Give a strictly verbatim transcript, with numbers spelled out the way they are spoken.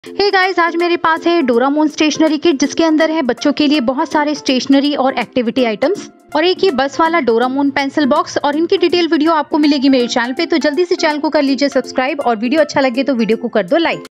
Hey guys, आज मेरे पास है डोरामोन स्टेशनरी किट जिसके अंदर है बच्चों के लिए बहुत सारे स्टेशनरी और एक्टिविटी आइटम्स और एक ये बस वाला डोरामोन पेंसिल बॉक्स। और इनकी डिटेल वीडियो आपको मिलेगी मेरे चैनल पे, तो जल्दी से चैनल को कर लीजिए सब्सक्राइब और वीडियो अच्छा लगे तो वीडियो को कर दो लाइक।